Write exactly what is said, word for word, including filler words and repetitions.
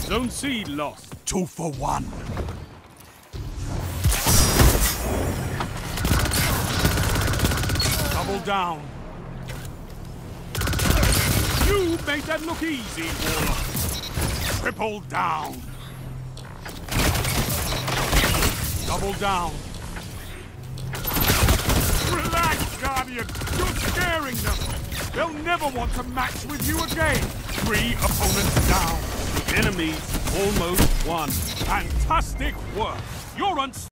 Zone C lost. Two for one. Double down. You made that look easy, Warlock. Triple down. Double down. Relax, Guardian. You're scaring them. They'll never want to match with you again. Three opponents down. The enemy's almost won. Fantastic work. You're unstoppable.